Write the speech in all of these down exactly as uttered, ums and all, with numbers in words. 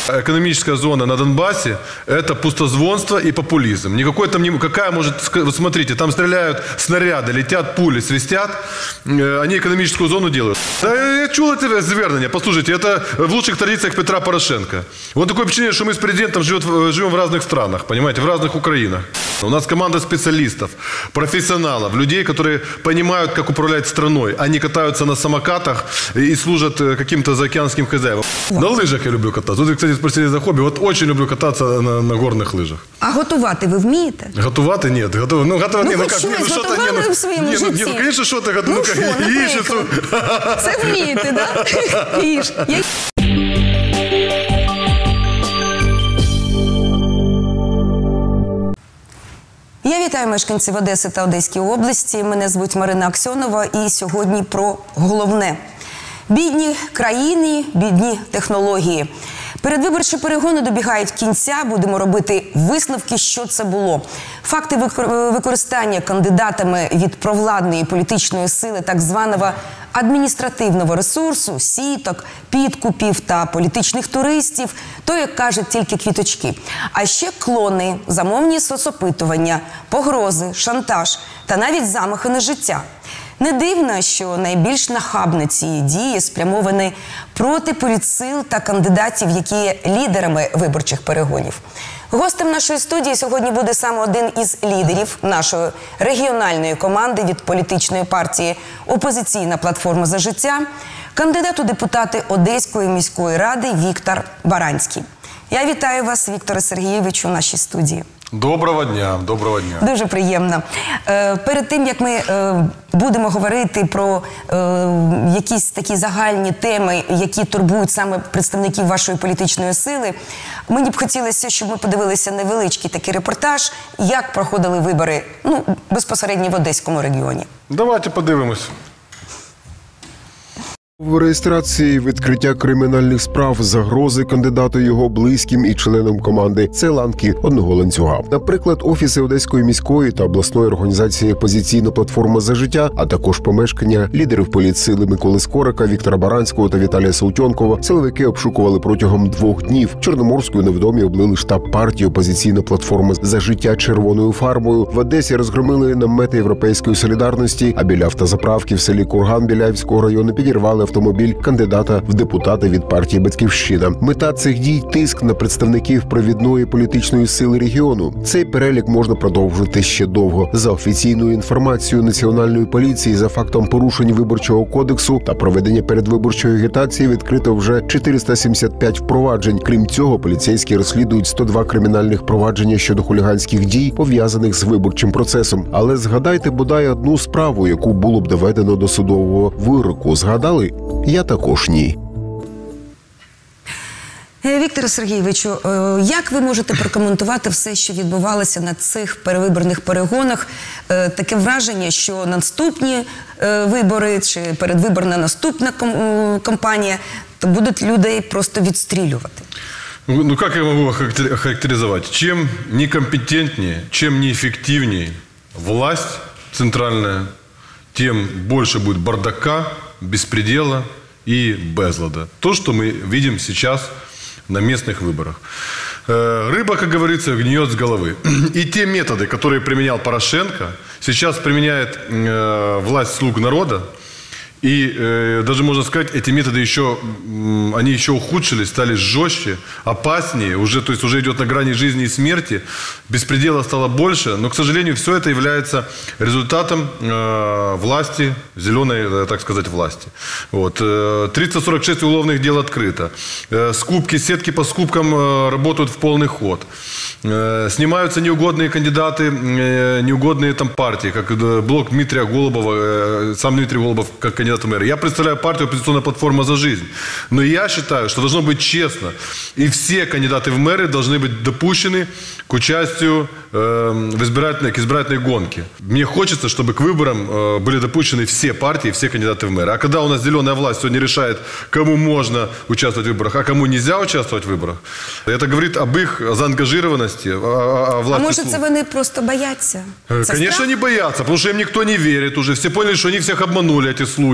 Экономическая зона на Донбассе – это пустозвонство и популизм. Никакой там не... Какая может... Вот смотрите, там стреляют снаряды, летят пули, свистят. Они экономическую зону делают. Да я чул это звернение. Послушайте, это в лучших традициях Петра Порошенко. Вот такое впечатление, что мы с президентом живет, живем в разных странах, понимаете, в разных Украинах. У нас команда специалистов, профессионалов, людей, которые понимают, как управлять страной. Они катаются на самокатах и служат каким-то заокеанским хозяевам. На лыжах я люблю кататься. Вот, кстати, спросили за хобби. Вот очень люблю кататься на, на горных лыжах. А готувати ви вмієте? Готувати? Нет. Готов... Ну, готувати... Ну, не, ну, хоч как? щось Не, ну, готували не, ну, в своєму не, ну, житті? Не, ну, конечно, що-то готовы. Ну, Ну, що, яичницу. Це вмієте, да? Їж. Я... Я вітаю мешканців Одеси та Одеської області. Мене звуть Марина Аксьонова і сьогодні про головне. Бідні країни, бідні технології. Передвиборчі перегони добігають кінця, будемо робити висновки, що це було. Факти використання кандидатами від провладної політичної сили так званого адміністративного ресурсу, сіток, підкупів та політичних туристів, то, як кажуть, тільки квіточки. А ще клони, замовні соцопитування, погрози, шантаж та навіть замахи на життя. Не дивно, що найбільш нахабні ці дії спрямовані проти політсил та кандидатів, які є лідерами виборчих перегонів. Гостем нашої студії сьогодні буде саме один із лідерів нашої регіональної команди від політичної партії «Опозиційна платформа за життя», кандидат у депутати Одеської міської ради Віктор Баранський. Я вітаю вас, Вікторе Сергійовичу, у нашій студії. Доброго дня, доброго дня. Дуже приємно. Е, перед тим, як ми е, будемо говорити про е, якісь такі загальні теми, які турбують саме представників вашої політичної сили, мені б хотілося, щоб ми подивилися невеличкий такий репортаж, як проходили вибори, ну, безпосередньо в Одеському регіоні. Давайте подивимось. В реєстрації, відкриття кримінальних справ, загрози кандидату, його близьким і членам команди – це ланки одного ланцюга. Наприклад, офіси Одеської міської та обласної організації «Опозиційна платформа за життя», а також помешкання лідерів політсили Миколи Скорика, Віктора Баранського та Віталія Саутьонкова силовики обшукували протягом двох днів. Чорноморською невідомі облили штаб партії «Опозиційна платформа за життя» червоною фарбою. В Одесі розгромили намети Європейської солідарності, а біля автозаправки в селі Курган Біляївського району підірвали автомобіль кандидата в депутати від партії «Батьківщина». Мета цих дій – тиск на представників провідної політичної сили регіону. Цей перелік можна продовжити ще довго. За офіційною інформацією Національної поліції, за фактом порушень Виборчого кодексу та проведення передвиборчої агітації відкрито вже чотириста сімдесят п'ять впроваджень. Крім цього, поліцейські розслідують сто два кримінальних провадження щодо хуліганських дій, пов'язаних з виборчим процесом. Але згадайте бодай одну справу, яку було б доведено до судового вироку. Згадали? Я також ні. Вікторе Сергійовичу, як ви можете прокоментувати все, що відбувалося на цих перевиборних перегонах? Таке враження, що наступні вибори чи передвиборна наступна кампанія, то будуть людей просто відстрілювати. Ну, как я могу охарактеризовать? Чем некомпетентнее, чем неэффективнее власть центральная, тем больше будет бардака, беспредела и безлада. То, что мы видим сейчас на местных выборах. Рыба, как говорится, гниет с головы. И те методы, которые применял Порошенко, сейчас применяет власть слуг народа. И э, даже можно сказать, эти методы еще, они еще ухудшились, стали жестче, опаснее, уже, то есть уже идет на грани жизни и смерти, беспредела стало больше, но, к сожалению, все это является результатом э, власти, зеленой, так сказать, власти. Вот. триста сорок шесть уголовных дел открыто, э, скупки, сетки по скупкам э, работают в полный ход, э, снимаются неугодные кандидаты, э, неугодные там партии, как э, блок Дмитрия Голубова, э, сам Дмитрий Голубов как кандидат в мэры. Я представляю партию «Оппозиционная платформа за жизнь». Но я считаю, что должно быть честно. И все кандидаты в мэры должны быть допущены к участию э, в избирательной, к избирательной гонке. Мне хочется, чтобы к выборам э, были допущены все партии, все кандидаты в мэры. А когда у нас зеленая власть сегодня решает, кому можно участвовать в выборах, а кому нельзя участвовать в выборах, это говорит об их заангажированности, о, о власти. А может, это вони просто боятся? Конечно, не боятся, потому что им никто не верит уже. Все поняли, что они всех обманули, эти слуги.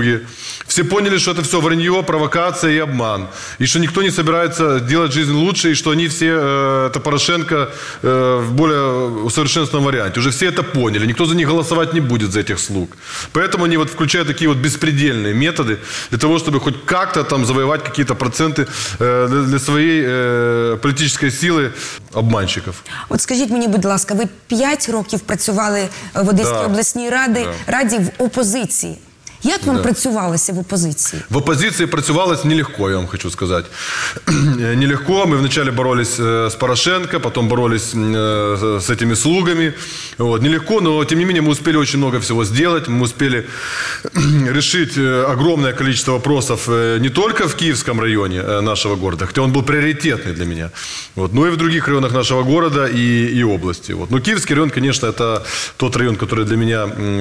слуги. Все поняли, что это все вранье, провокация и обман. И что никто не собирается делать жизнь лучше, и что они все, э, это Порошенко э, в более усовершенствованном варианте. Уже все это поняли. Никто за них голосовать не будет, за этих слуг. Поэтому они вот включают такие вот беспредельные методы для того, чтобы хоть как-то там завоевать какие-то проценты э, для, для своей э, политической силы обманщиков. От скажіть мені, будь ласка, ви п'ять років працювали в Одеській Да. обласній раді, Да. раді в опозиції. Як вам Да. працювалося в опозиції? В оппозиции працювалось нелегко, я вам хочу сказать. Нелегко. Мы вначале боролись э, с Порошенко, потом боролись э, с этими слугами. Вот. Нелегко, но тем не менее мы успели очень много всего сделать. Мы успели решить э, огромное количество вопросов э, не только в Киевском районе э, нашего города, хотя он был приоритетный для меня, вот, но и в других районах нашего города и, и области. Вот. Но Киевский район, конечно, это тот район, который для меня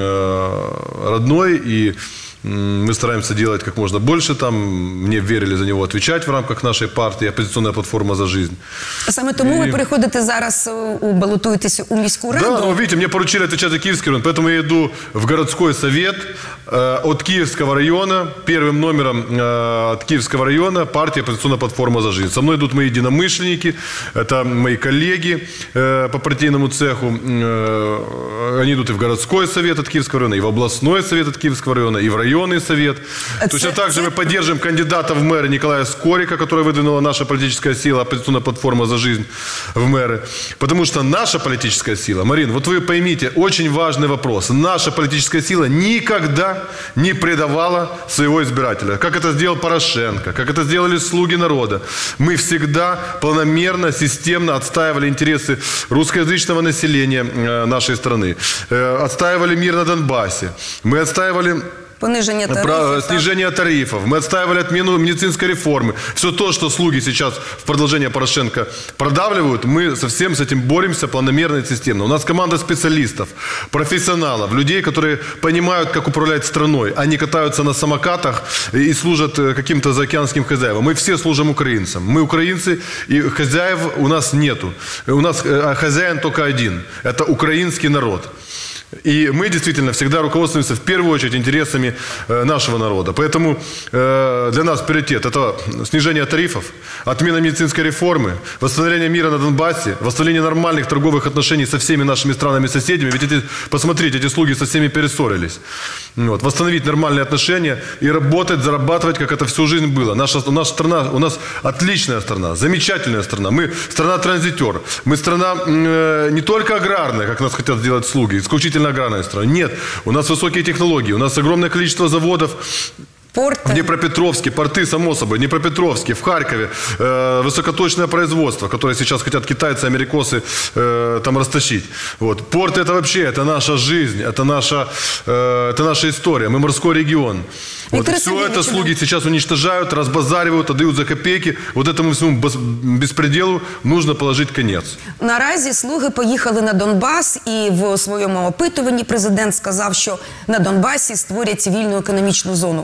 э, родной, и мы стараемся делать как можно больше там. Мне верили за него отвечать в рамках нашей партии «Оппозиционная платформа за жизнь». Саме тому І- ви переходите зараз, у, балотуєтеся у міську раду. Да, но видите, мне поручили отвечать за Киевский район, поэтому я иду в городской совет э, от Киевского района, первым номером э, от Киевского района партия «Оппозиционная платформа за жизнь». Со мной идут мои единомышленники, это мои коллеги э, по партийному цеху. Э, они идут и в городской совет от Киевского района, и в областной совет от Киевского района, и в районный совет. Это- Точно так же это- мы поддержим кандидата в мэры Николая Скорика, который выдвинула наша политическая сила «Оппозиционная платформа за жизнь» в мэры. Потому что наша политическая сила, Марин, вот вы поймите, очень важный вопрос. Наша политическая сила никогда не предавала своего избирателя. Как это сделал Порошенко, как это сделали слуги народа. Мы всегда планомерно, системно отстаивали интересы русскоязычного населения э, нашей страны. Э, отстаивали мир на Донбассе. Мы отстаивали Пониження тарифів. про так. снижение тарифов. Мы отстаивали отмену медицинской реформы. Все то, что слуги сейчас в продолжение Порошенко продавливают, мы со всем с этим боремся планомерно и системно. У нас команда специалистов, профессионалов, людей, которые понимают, как управлять страной. Они катаются на самокатах и служат э, каким-то заокеанским хозяевам. Мы все служим украинцам. Мы украинцы, и хозяев у нас нету. У нас э, хозяин только один. Это украинский народ. И мы действительно всегда руководствуемся в первую очередь интересами э, нашего народа. Поэтому э, для нас приоритет – это снижение тарифов, отмена медицинской реформы, восстановление мира на Донбассе, восстановление нормальных торговых отношений со всеми нашими странами-соседями. Ведь эти, посмотрите, эти слуги со всеми перессорились. Вот. Восстановить нормальные отношения и работать, зарабатывать, как это всю жизнь было. Наша, наша страна, у нас отличная страна, замечательная страна. Мы страна-транзитер. Мы страна э, не только аграрная, как нас хотят сделать слуги, исключительно аграрная страна. Нет, у нас высокие технологии, у нас огромное количество заводов. Порти. В Днепропетровске, порты, само собой, Днепропетровске, в Харькове, э, высокоточное производство, которое сейчас хотят китайцы, америкосы э, там растащить. Вот. Порты – это вообще, это наша жизнь, это наша, э, это наша история, мы морской регион. Вот. Виктор Все Сергеевич, это слуги сейчас уничтожают, разбазаривают, отдают за копейки. Вот этому всему бес- беспределу нужно положить конец. Наразі слуги поїхали на Донбас, і в своєму опитуванні президент сказав, що на Донбасі створять вільну економічну зону.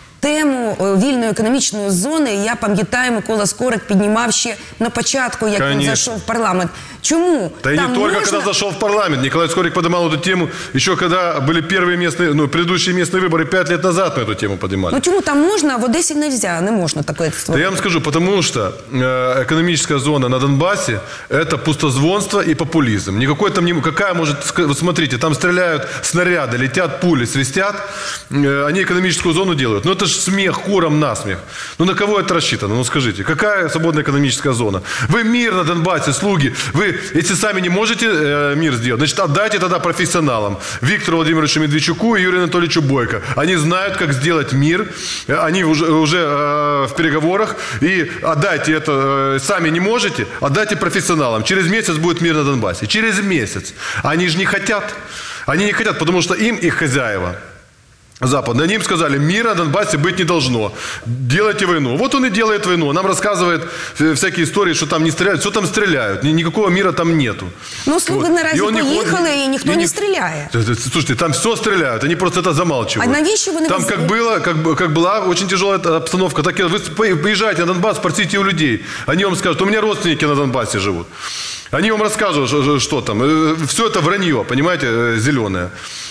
Тему е, вільної економічної зони, я пам'ятаю, Микола Скорик піднімав ще на початку, як він Конечно. зайшов в парламент. Чому? Да и Там не только можна... когда зашел в парламент. Николай Скорик поднимал эту тему еще когда были первые местные, ну, предыдущие местные выборы пять лет назад мы эту тему поднимали. Ну чому там можна, а в Одесі нельзя, не можна таке Да створити? я вам скажу, потому что э, экономическая зона на Донбассе – это пустозвонство и популизм. Никакой там, не, какая может, ска- вот смотрите, там стреляют снаряды, летят пули, свистят, э, они экономическую зону делают. Ну это же смех, куром насмех. Ну на кого это рассчитано? Ну скажите, какая свободная экономическая зона? Вы мир на Донбассе, слуги, вы, если сами не можете э, мир сделать, значит отдайте тогда профессионалам. Виктору Владимировичу Медведчуку и Юрию Анатольевичу Бойко. Они знают, как сделать мир, Э, они уже, уже э, в переговорах, и отдайте это, э, сами не можете, отдайте профессионалам. Через месяц будет мир на Донбассе. Через месяц. Они же не хотят. Они не хотят, потому что им их хозяева западные, они им сказали, мира на Донбассе быть не должно. Делайте войну. Вот он и делает войну. Нам рассказывает э, всякие истории, что там не стреляют. Все там стреляют. Ни- Никакого мира там нету. Ну, слуги Вот. наразі И он не поїхали, ходит- і ніхто и не ні- стріляє. Т- т- Слушайте, там все стреляют, они просто это замалчивают. А навіщо вони Там вез- как было, как, бы- как была очень тяжелая эта обстановка, так и вы по- поезжайте на Донбасс, спросите у людей. Они вам скажут, у меня родственники на Донбассе живут. Они вам расскажут, что, что там. Все это вранье, понимаете, зеленое.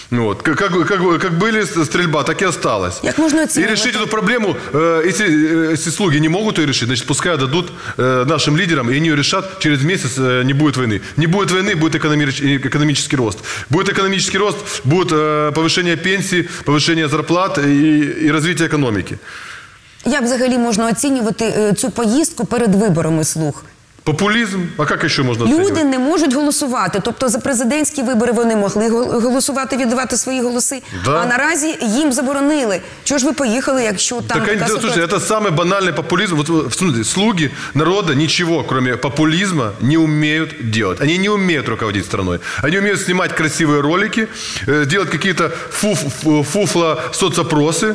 Вот. Как, как, как, как были стрельба, так и осталось. Как можно и решить эту проблему, э, если, э, если слуги не могут ее решить, значит, пускай дадут э, нашим лидерам, и они ее решат, через месяц э, не будет войны. Не будет войны, будет экономи- экономический рост. Будет экономический рост, будет э, повышение пенсий, повышение зарплат и, і розвиття економіки. Як взагалі можна оцінювати цю поїздку перед виборами слуг? Популізм? А як ще можна оцінювати? Люди не можуть голосувати. Тобто за президентські вибори вони могли голосувати, віддавати свої голоси. Да. А наразі їм заборонили. Чого ж ви поїхали, якщо там так, така да, ситуація? слушайте, это самый банальный популизм. Вот, смотрите, слуги народа ничего, кроме популизма, не умеют делать. Они не умеют руководить страной. Они умеют снимать красивые ролики, э, делать какие-то фуф, фуфло соцопросы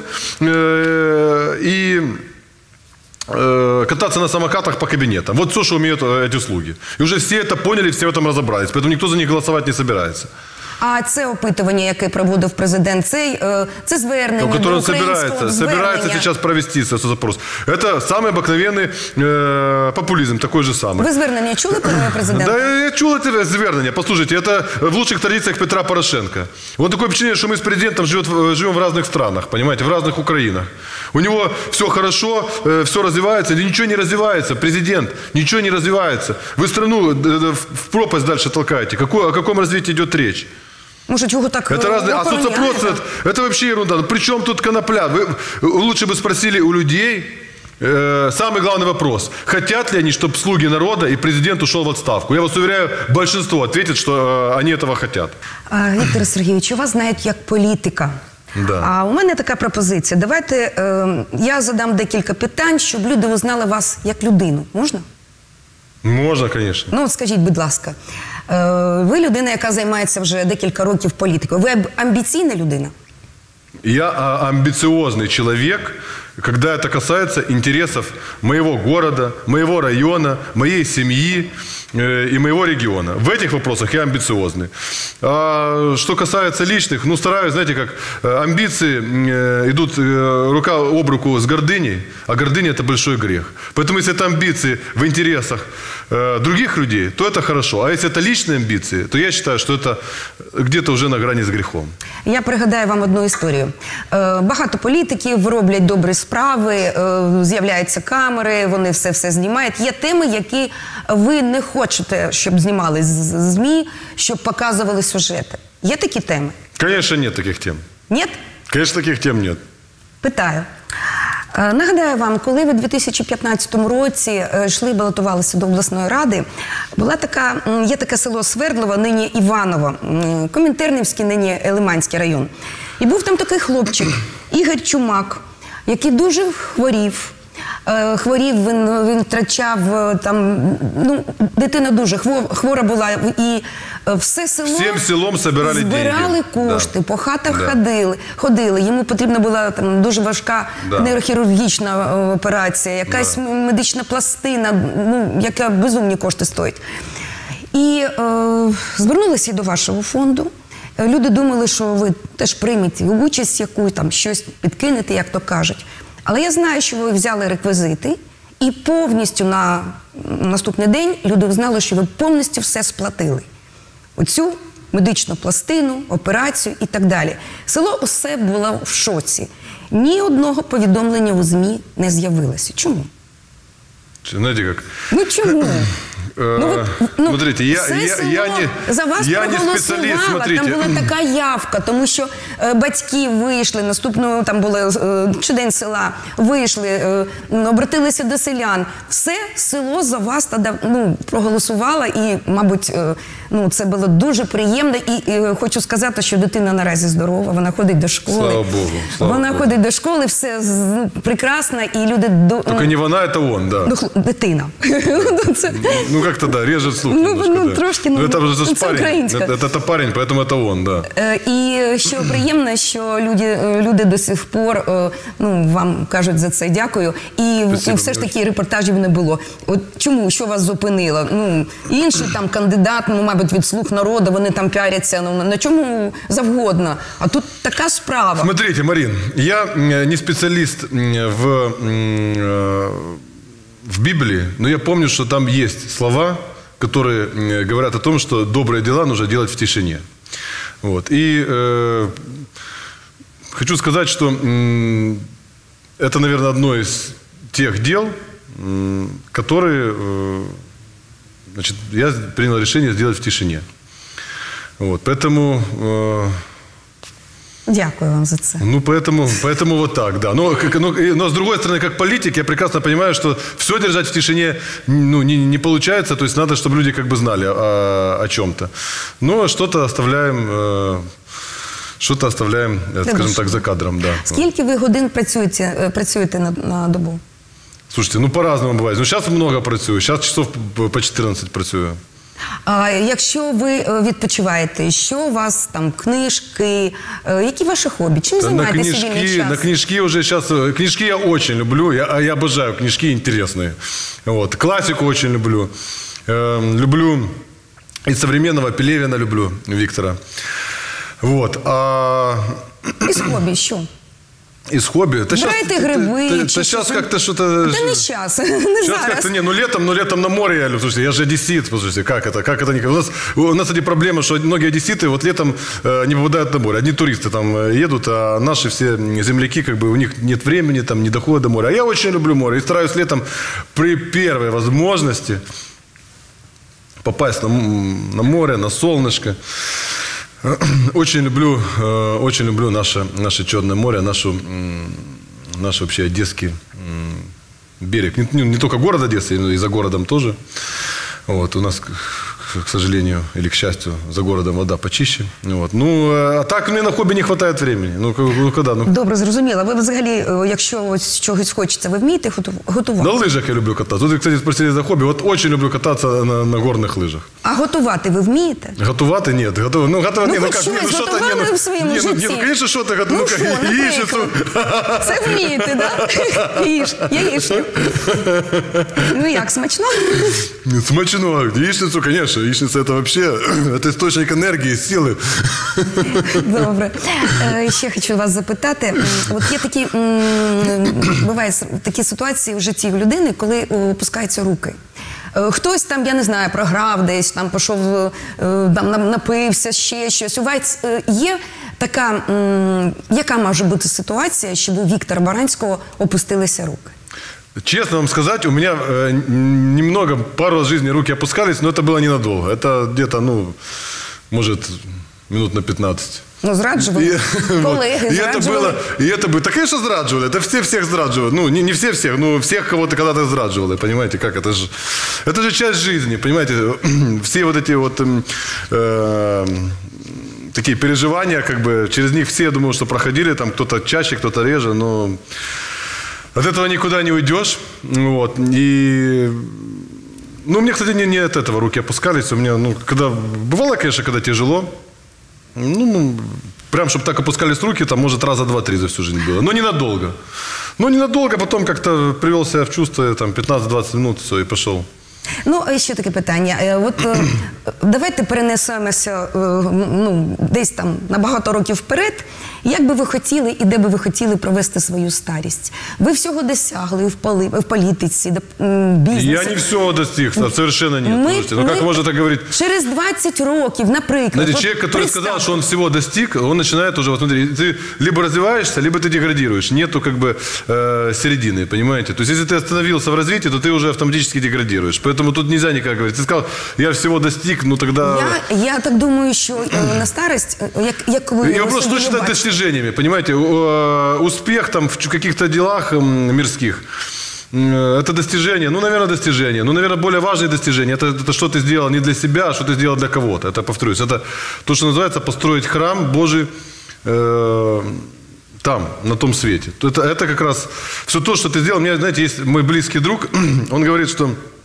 э, и... кататься на самокатах по кабинетам. Вот все, что умеют эти слуги. И уже все это поняли, все в этом разобрались. Поэтому никто за них голосовать не собирается. А це опитування, яке проводив президент, це, це звернення в до українського собирается, собирается сейчас провести запрос. Это самый обыкновенный э, популизм, такой же самый. Ви звернення чули про президента? Да, я чул это звернение. Послушайте, это в лучших традициях Петра Порошенко. Вот такое впечатление, что мы с президентом живет, живем в разных странах, понимаете, в разных Украинах. У него все хорошо, э, все развивается, или ничего не развивается. Президент, ничего не развивается. Вы страну в пропасть дальше толкаете. Какое, о каком развитии идет речь? Может, его так это разные, а соцопрос это, это вообще ерунда. Ну, при чем тут конопля? Вы лучше бы спросили у людей э, самый главный вопрос. Хотят ли они, чтобы слуги народа и президент ушел в отставку? Я вас уверяю, большинство ответит, что э, они этого хотят. А, Віктор Сергійович, вас знають як політика. Да. А у мене така пропозиція. Давайте е, я задам декілька питань, щоб люди узнали вас як людину. Можна? Можна, звісно. Ну, от скажіть, будь ласка, е, ви людина, яка займається вже декілька років політикою. Ви амбіційна людина? Я амбициозный человек, когда это касается интересов моего города, моего района, моей семьи э, и моего региона. В этих вопросах я амбициозный. А что касается личных, ну, стараюсь, знаете, как амбиции э, идут э, рука об руку с гордыней, а гордыня – это большой грех. Поэтому, если это амбиции в интересах э, других людей, то это хорошо. А если это личные амбиции, то я считаю, что это где-то уже на грани с грехом. Я пригадаю вам одну історію. Е, багато політиків роблять добрі справи, е, з'являються камери, вони все-все знімають. Є теми, які ви не хочете, щоб знімали з ЗМІ, щоб показували сюжети. Є такі теми? Конечно, нет таких тем. Ні? Конечно, таких тем нет. Питаю. Е, нагадаю вам, коли ви у дві тисячі п'ятнадцятому році е, йшли, балотувалися до обласної ради, була така, є таке село Свердлова, нині Іваново, м, Комінтернівський, нині Лиманський район. І був там такий хлопчик, Ігор Чумак, який дуже хворів. Е, хворів, він, він втрачав, е, там, ну, дитина дуже хво- хвора була, і е, все село Всім селом собирали збирали деньги. кошти, Да. по хатах Да. ходили, ходили. Йому потрібна була там дуже важка Да. нейрохірургічна е, операція, якась Да. медична пластина, ну, яка безумні кошти стоїть. І е, звернулися до вашого фонду. Е, Люди думали, що ви теж приймете участь яку, там щось підкинете, як то кажуть. Але я знаю, що ви взяли реквізити і повністю на наступний день люди знали, що ви повністю все сплатили. Оцю медичну пластину, операцію і так далі. Село усе було в шоці. Ні одного повідомлення у ЗМІ не з'явилося. Чому? Знаете как? Ну чому? Ну, ви- ну, смотрите, я, все я, село я не, за вас я не специалист, проголосувало, смотрите. там була така явка, тому що е, батьки вийшли, наступного там було е, чи день села, вийшли, е, обратилися до селян. Все село за вас тоді, ну, проголосувало і, мабуть, е, ну, це було дуже приємно. І е, хочу сказати, що дитина наразі здорова, вона ходить до школи. Слава Богу, слава вона Богу. ходить до школи, все ну, прекрасно, і люди... до- Только не вона, это он, да. ну, хл- дитина. Це- Ну, как-то, да, режет слух Ну, немножко, ну, да. трошки, ну, Но это же це парень. українська. Это, это, это парень, поэтому это он, да. Е, І що приємно, що люди, люди до сих пор е, ну, вам кажуть за це дякую. І, Спасибо, і все ж таки репортажів не було. От чому, що вас зупинило? Ну, інший там кандидат, ну, мабуть, від «Слуг народу», вони там піаряться, ну, на чому завгодно. А тут така справа. Смотрите, Марин, я м, не специалист м, в, м, э, в Библии, но я помню, что там есть слова, которые м, говорят о том, что добрые дела нужно делать в тишине. Вот. И э, хочу сказать, что э, это, наверное, одно из тех дел, э, которые э, значит, я принял решение сделать в тишине. Вот. Поэтому... Э, Дякую вам за це. Ну, поэтому, поэтому вот так, да. Но, как, но, но, с другой стороны, как политик, я прекрасно понимаю, что все держать в тишине ну, не, не получается. То есть надо, чтобы люди как бы знали о, о чем-то. Но что-то оставляем, э, что-то оставляем, скажем так, за кадром, да. Скільки ви годин працюєте, працюєте на, на добу? Слушайте, ну по-разному бывает. Ну, сейчас много працюю, сейчас часов по чотирнадцять працюю. А якщо ви відпочиваєте, що у вас там, книжки, які ваші хобі? Чим займаєтеся вільний час? На книжки уже сейчас... Книжки я очень люблю, я, я обожаю книжки интересные. Вот. Классику очень люблю. Э, люблю и современного Пелевина люблю, Виктора. Вот. А... Із хобі що? Из хобби. Это Брайте грибы. Это сейчас как-то что-то... Да не сейчас, не Сейчас зараз. как-то, не, ну летом, ну летом на море я люблю. Слушайте, я же одессит, слушайте, как это, как это не... У нас, у нас эти проблемы, что многие одесситы вот летом э, не попадают на море. Одни туристы там э, едут, а наши все земляки, как бы, у них нет времени, там, не доходят до моря. А я очень люблю море и стараюсь летом при первой возможности попасть на, на море, на солнышко. Очень люблю, очень люблю наше, наше Черное море, нашу, наш вообще одесский берег. Не, не только город Одесса, но и за городом тоже. Вот, у нас, к сожалению, или к счастью, за городом вода почище. Вот. Ну, а так мне на хобі не вистачає времени. Ну, ну, коли, ну. Добре, зрозуміло. Ви взагалі, якщо ось чогось хочеться, ви вмієте готувати? На лижах я люблю кататися. Тут, кстати, спросили за хобі. Вот очень люблю кататися на, на горних лижах. А готувати ви вмієте? Готувати? Ні. Готов... Ну, готувати, ну, ні, ну як? Ні, ну, що готували не, ну, в своєму ні, житті? Ну, конечно, що ти готував. Ну, що, яєчницю. Це вмієте, да? Їж, яєчню. Ну, як, смачно? Смачно. Яичницу, конечно. Яичница это вообще, это источник энергии, силы. Добре. Ще хочу вас запитати. От є такі, бувають такі ситуації в житті в людини, коли опускаються руки. Хтось там, я не знаю, програв десь, там пішов, там напився, ще щось. У вас є така, яка може бути ситуація, щоб у Віктора Баранського опустилися руки? Честно вам сказать, у меня э, немного, пару раз в жизни руки опускались, но это было ненадолго. Это где-то, ну, может, минут на пятнадцать. Ну, зраджували. И, Коллеги, вот. и это было, и это было, да, конечно, зрадживали. Это все всех зрадживают. Ну, не, не все всех, но всех кого-то когда-то зрадживали. Понимаете, как это же, это же часть жизни, понимаете. Все вот эти вот э, такие переживания, как бы, через них все, я думаю, что проходили, там, кто-то чаще, кто-то реже, но... От этого никуда не уйдешь. Вот. И... Ну, у меня, кстати, не, не от этого руки опускались. У меня, ну, когда... Бывало, конечно, когда тяжело. Ну, прям, чтобы так опускались руки, там, может, раза два-три за всю жизнь было. Но ненадолго. Но ненадолго, потом как-то привел себя в чувство, там, пятнадцать-двадцать минут, все, и пошел. Ну, ще таке питання. От давайте перенесемося ну, десь там на багато років вперед. Як би ви хотіли і де би ви хотіли провести свою старість? Ви всього досягли в, поли, в політиці, бізнесі. Я не всього достиг, совершенно нет. Мы, Слушайте, ну, как мы можно так говорить? Через двадцать років, наприклад. Знаете, вот человек, который представь. сказал, что он всего достиг, он начинает уже, вот смотри, ты либо развиваешься, либо ты деградируешь. Нету как бы э, середины, понимаете? То есть, если ты остановился в развитии, то ты уже автоматически деградируешь. Поэтому тут нельзя никак говорить. Ты сказал, я всего достиг, ну тогда... Я, я так думаю, що э, на старость, як, як ви... И вопрос, что считать достижениями, понимаете? Успех там в каких-то делах мирских, это достижение, ну, наверное, достижение. Ну, наверное, более важные достижения. Это, это что ты сделал не для себя, а что ты сделал для кого-то. Это, повторюсь, это то, что называется построить храм Божий э, там, на том свете. Это, это как раз все то, что ты сделал. У меня, знаете, есть мой близкий друг, он говорит, что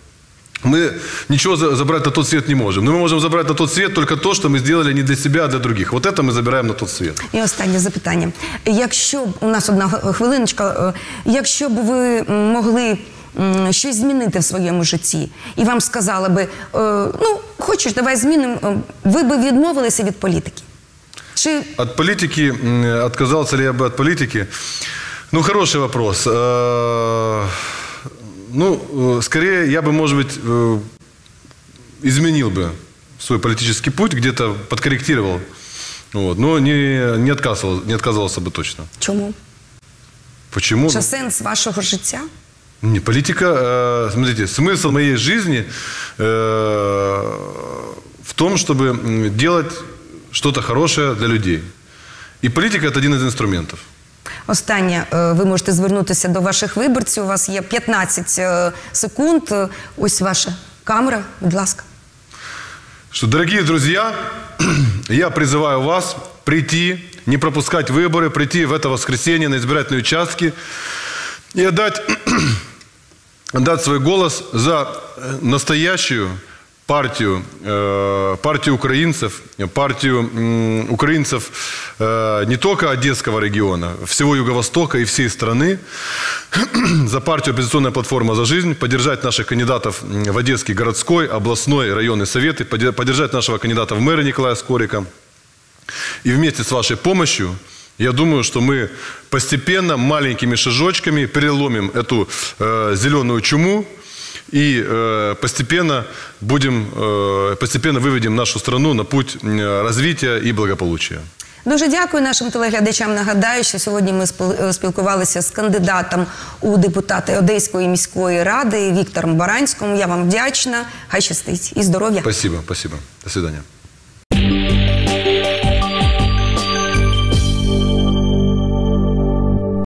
мы ничего забрать на тот свет не можем. Но мы можем забрать на тот свет только то, что мы сделали не для себя, а для других. Вот это мы забираем на тот свет. І останнє запитання. Якщо б, у нас одна хвилиночка, якщо б ви могли щось змінити в своєму житті, і вам сказали би, ну, хочеш, давай змінимо, ви б відмовилися від політики? Чи... От политики, отказался ли я бы от политики? Ну, хороший вопрос. Ну, скорее, я бы, может быть, изменил бы свой политический путь, где-то подкорректировал Вот. Но не, не, отказывал, не отказывался бы точно. Чому? Почему? Що сенс вашого життя? Не, политика, э, смотрите, смысл моей жизни э, в том, чтобы делать что-то хорошее для людей. И политика – это один из инструментов. Останнє, е, ви можете звернутися до ваших виборців, у вас є п'ятнадцять е, секунд, ось ваша камера, будь ласка. Что, дорогие друзья, я призываю вас прийти, не пропускать выборы, прийти в это воскресенье на избирательные участки и отдать, отдать свой голос за настоящую партию, э, партию украинцев, партию э, украинцев э, не только Одесского региона, всего Юго-Востока и всей страны, за партию «Оппозиционная платформа за жизнь», поддержать наших кандидатов в Одесский городской, областной, районный советы, поддержать нашего кандидата в мэры Николая Скорика. И вместе с вашей помощью, я думаю, что мы постепенно, маленькими шажочками переломим эту э, зеленую чуму и э, постепенно, будем, э, постепенно выведем нашу страну на путь развития и благополучия. Дуже дякую нашим телеглядачам. Нагадаю, що сьогодні ми спілкувалися з кандидатом у депутати Одеської міської ради Віктором Баранським. Я вам вдячна. Хай щастить і здоров'я. Спасибо, спасибо. До свидания.